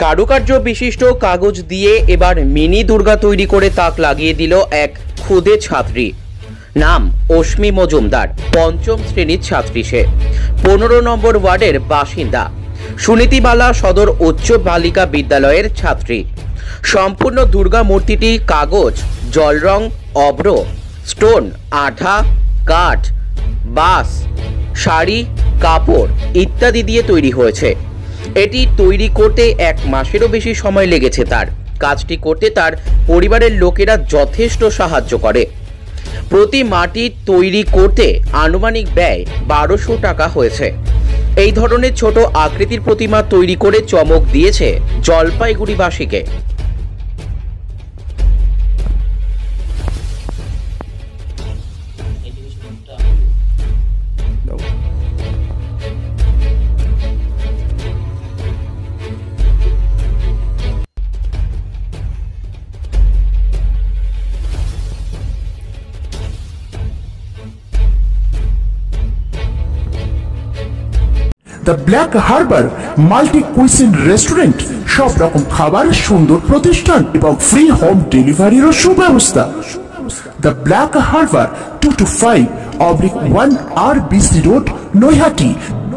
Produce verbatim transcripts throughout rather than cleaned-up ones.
কারুকার্য বিশিষ্ট কাগজ দিয়ে এবার মিনি দুর্গা তৈরি করে তাক লাগিয়ে দিল এক ক্ষুদে ছাত্রী। নাম অশ্মি মজুমদার। পঞ্চম শ্রেণীর ছাত্রী সে। পনেরো নম্বর ওয়ার্ডের বাসিন্দা। সুনীতিবালা সদর উচ্চ বালিকা বিদ্যালয়ের ছাত্রী। সম্পূর্ণ দুর্গা মূর্তিটি কাগজ, জলরং, অভ্র, স্টোন, আঠা, কাঠ, বাঁশ, শাড়ি, কাপড় ইত্যাদি দিয়ে তৈরি হয়েছে। এটি তৈরি করতে এক মাসেরও বেশি সময় লেগেছে তার। কাজটি করতে তার পরিবারের লোকেরা যথেষ্ট সাহায্য করে। প্রতি মাটি তৈরি করতে আনুমানিক ব্যয় বারোশো টাকা হয়েছে। এই ধরনের ছোট আকৃতির প্রতিমা তৈরি করে চমক দিয়েছে জলপাইগুড়িবাসীকে। The Black Harbour multi cuisine restaurant সব রকম খাবার, সুন্দর প্রতিষ্ঠান এবং ফ্রি হোম ডেলিভারিরও সুব্যবস্থা। The Black Harbour two two five oblique one R BC road, Naihati.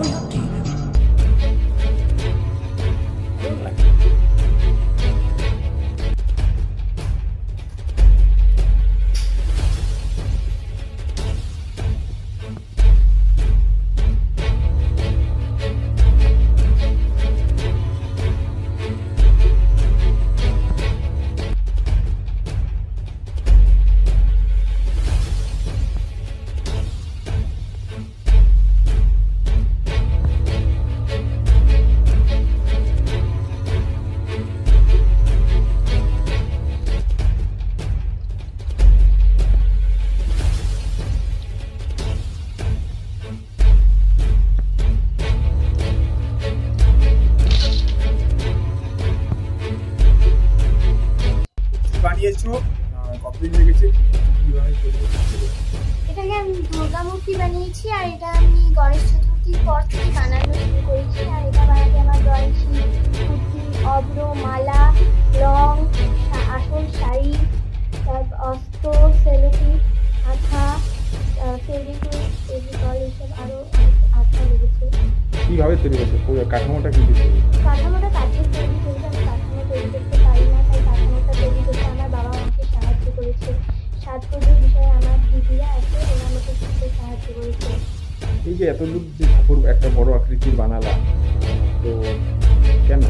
এটাকে আমি দুর্গা মূর্তি বানিয়েছি, আর এটা আমি গণেশ চতুর্থীর পর থেকে বানানো শুরু করেছি। আর এটা বানাতে আমার ড্রয়িং শিট, কুর্তি, অভ্র, মালা, রং, আসল শাড়ি, তারপর অস্ত্র, সেলোটিপ, আঠা, ফেভিকুইক, ফেভিকল, এইসব আরও আঠা লেগেছে। কীভাবে তৈরি হয়েছে? পুরো কাঠামোটা কি দিচ্ছে? কাঠামোটা কাঠের তৈরি, যেহেতু আমি কাঠামো তৈরি করতে পারি না, তাই কাঠামোটা তৈরি করতে আমার বাবা আমাকে সাহায্য করেছে। সাজগোজের বিষয়ে আমার দিদিরা আছে, ওরা আমাকে করতে সাহায্য করেছে। এই যে এতদূর যে ঠাকুর একটা বড় আকৃতির বানালা, তো কেন?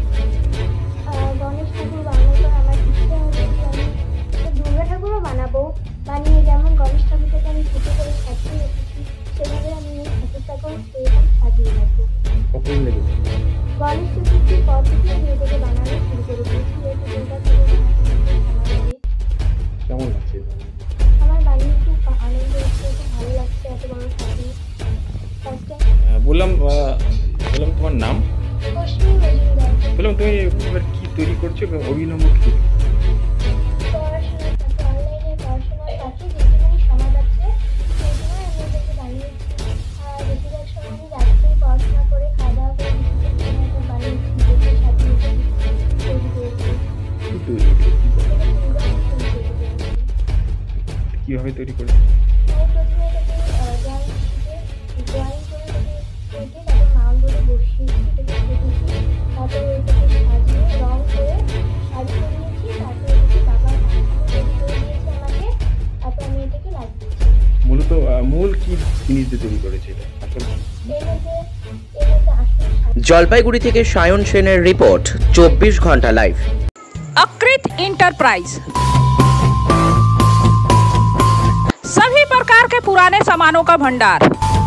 গণেশ ঠাকুর বানানোর পর আমার ইচ্ছে হলো যে আমি একটা দুর্গা ঠাকুরও বানাবো, বানিয়ে যেমন গণেশ ঠাকুরটাকে আমি পুজো করে সাজিয়ে রেখেছি, সেভাবে আমি এই ঠাকুরটাকেও সেরকম সাজিয়ে রাখবো। কখন লেগেছে? গণেশ চতুর্থীর পর থেকে আমি এটাকে বানানো শুরু করে দিয়েছি। যেহেতু দুর্গা ঠাকুর বানাতে সময় লাগে। কেমন লাগছে? আমার বানিয়ে খুব আনন্দ হচ্ছে, খুব ভালো লাগছে। এত বড় ঠাকুর ফার্স্ট টাইম। বললাম বললাম তোমার নাম? অশ্মি মজুমদার। বললাম তুমি এবার কি তৈরি করছো, অভিনব কি? পড়াশোনার সাথে, অনলাইনে পড়াশোনার সাথে যেটুকুনি সময় পাচ্ছে সেই সময় আমি এটাকে বানিয়েছি। আর বেশিরভাগ সময় আমি রাত্রেই পড়াশোনা করে খাওয়া দাওয়া করে বেশিরভাগ সময় এটা বানিয়েছি, দেখে সাজিয়েছি, তৈরি করেছি। কীভাবে তৈরি করেছি? আমি প্রথমে এটাকে ড্রয়িং শিটে ড্রয়িং করে এটাকে কেটে তারপর মাউল বলে বসিয়েছি, এটাকে কেটেছি, তারপর এটাকে সাজিয়ে রং করে শাড়ি করিয়েছি, তারপর এটাকে বাবা কাঠামো তৈরি করে দিয়েছে আমাকে, তারপর আমি এটাকে লাগিয়েছি। মূলত মূল কি জিনিস দিয়ে তৈরি করেছে এটা? আসলে এর মধ্যে এর মধ্যে আসলে জলপাইগুড়ি থেকে সায়ন সেনের রিপোর্ট, চব্বিশ ঘন্টা লাইভ। अकृत इंटरप्राइज सभी प्रकार के पुराने सामानों का भंडार।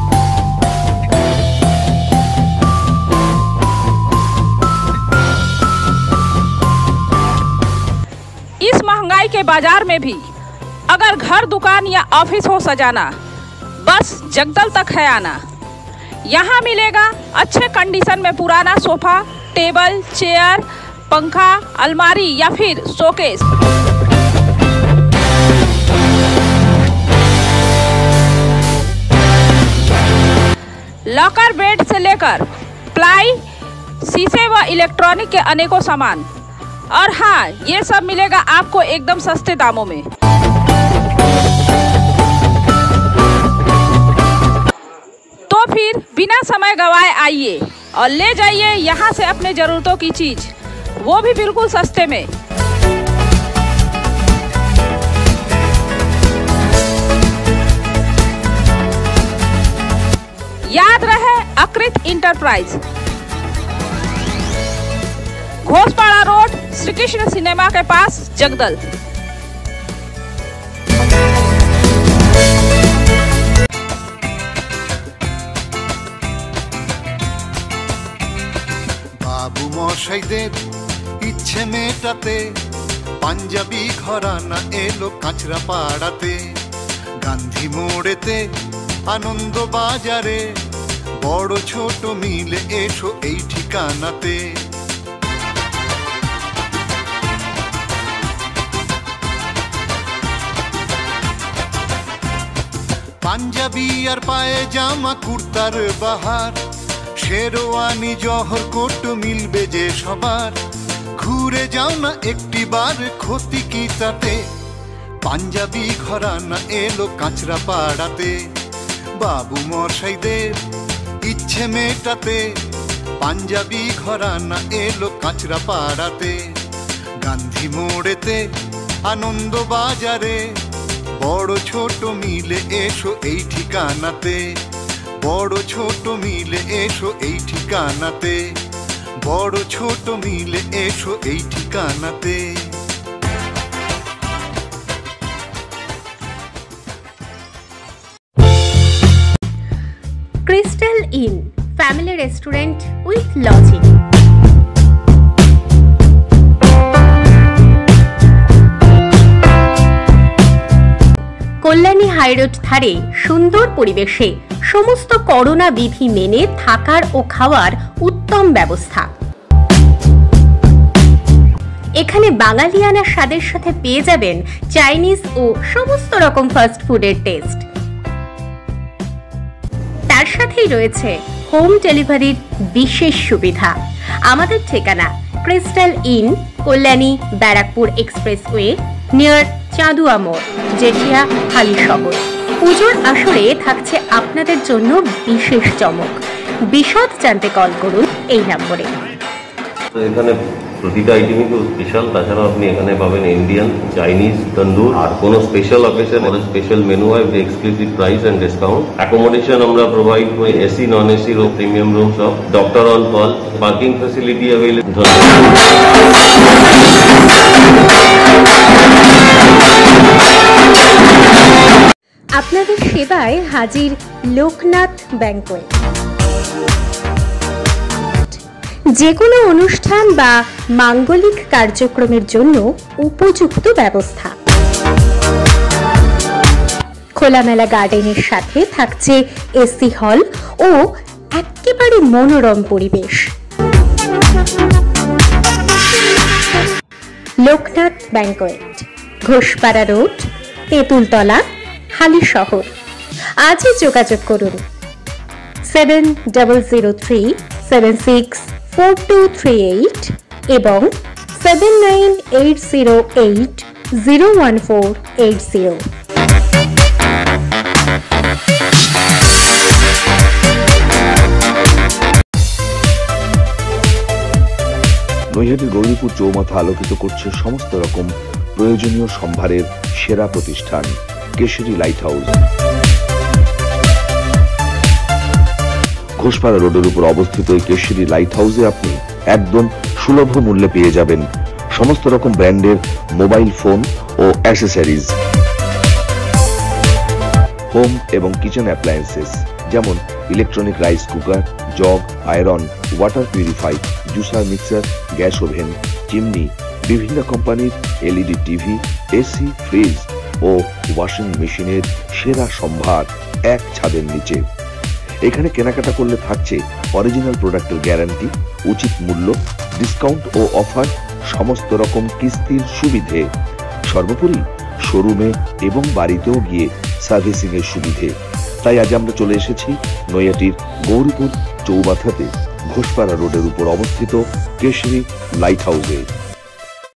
इस महंगाई के बाजार में भी अगर घर, दुकान या ऑफिस हो सजाना, बस जगदल तक है आना। यहाँ मिलेगा अच्छे कंडीशन में पुराना सोफा, टेबल, चेयर, पंखा, अलमारी या फिर शोकेस। लॉकर बेड से लेकर प्लाई, शीशे व इलेक्ट्रॉनिक के अनेकों सामान। और हाँ, ये सब मिलेगा आपको एकदम सस्ते दामों में। तो फिर बिना समय गवाए आइए और ले जाइए यहाँ से अपने जरूरतों की चीज, वो भी बिल्कुल सस्ते में। याद रहे, Akrit enterprise, Ghoshpara road, Shri Krishna cinema के पास, जगदल। বাবু মশাইদের ইচ্ছে মেটাতে পাঞ্জাবি ঘরানা এলো কাঁচরা পাড়াতে, গান্ধী মোড়েতে আনন্দ বাজারে, বড় ছোট মিলে এসো এই ঠিকানাতে। পাঞ্জাবি আর পায়ে জামা কুর্তার বাহার, শেরওয়ানি জহর কোট মিলবে যে সবার। ঘুরে যাও না একটি বার, ক্ষতি কি তাতে, পাঞ্জাবি ঘরানা এলো কাঁচরা পাড়াতে। বাবু মশাইদের ইচ্ছে মেটাতে পাঞ্জাবি ঘরানা এলো কাঁচরা পাড়াতে, গান্ধী মোড়েতে আনন্দ বাজারে, বড় ছোট মিলে এসো এই ঠিকানাতে, বড় ছোট মিলে এসো এই ঠিকানাতে, বড় ছোট মিলে এসো এই ঠিকানাতে। Crystal Inn, family restaurant with lodging. Kalyani high road ধারে সুন্দর পরিবেশে সমস্ত করোনা বিধি মেনে থাকার ও খাওয়ার উত্তম ব্যবস্থা। এখানে বাঙালিয়ানা স্বাদের সাথে পেয়ে যাবেন চাইনিজ ও সমস্ত রকম ফাস্ট ফুডের টেস্ট। তার সাথেই রয়েছে হোম ডেলিভারির বিশেষ সুবিধা। আমাদের ঠিকানা Crystal Inn, Kalyani Barrackpore expressway, near Chandua মোড়, জেঠিয়া, হালিশহর। পুজোর আসরে থাকছে আপনাদের জন্য বিশেষ চমক। বিশদ জানতে কল করুন এই নম্বরে। এখানে প্রতিটা আইটেমই খুব স্পেশাল। তাছাড়াও আপনি এখানে পাবেন ইন্ডিয়ান, চাইনিজ, তন্দুর, আর কোনো স্পেশাল অকেশন আমাদের স্পেশাল মেনু হয় with exclusive price and discount. Accommodation আমরা প্রোভাইড করি, AC, non AC room, premium room সব, doctor on call, parking facility available. আপনাদের সেবায় হাজির লোকনাথ ব্যাংকোয়েট। যে কোনো অনুষ্ঠান বা মাঙ্গলিক কার্যক্রমের জন্য উপযুক্ত ব্যবস্থা। খোলামেলা গার্ডেনের সাথে থাকছে এসি হল ও একেবারে মনোরম পরিবেশ। Loknath banquet, Ghoshpara road, Tentultala, Halisahar. আজই যোগাযোগ করুন seven double zero three seven six four two three eight এবং seven nine eight zero eight zero one four eight zero. নৈহাটির গৌরীপুর চৌমাথা আলোকিত করছে সমস্ত রকম প্রয়োজনীয় সম্ভারের সেরা প্রতিষ্ঠান কেশরী লাইট হাউস। ঘোষপাড়া রোডের উপর অবস্থিত এই কেশরী লাইট হাউসে আপনি একদম সুলভ মূল্যে পেয়ে যাবেন সমস্ত রকম ব্র্যান্ডের মোবাইল ফোন ও অ্যাক্সেসরিজ, হোম এবং কিচেন অ্যাপ্লায়েন্সেস যেমন electronic rice cooker, jug, iron, water purify, juicer, mixer, gas oven, chimney, বিভিন্ন কোম্পানির এলইডি টিভি, এসি, ফ্রিজ ও ওয়াশিং মেশিনের সেরা সম্ভার এক ছাদের নিচে। এখানে কেনাকাটা করলে থাকছে অরিজিনাল প্রোডাক্টের গ্যারান্টি, উচিত মূল্য, ডিসকাউন্ট ও অফার, সমস্ত রকম কিস্তির সুবিধে, সর্বোপরি শোরুমে এবং বাড়িতেও গিয়ে সার্ভিসিং এর সুবিধে। তাই আজ আমরা চলে এসেছি নৈহাটির গৌরীপুর চৌমাথাতে ঘোষপাড়া রোডের উপর অবস্থিত কেশরী লাইট হাউসে।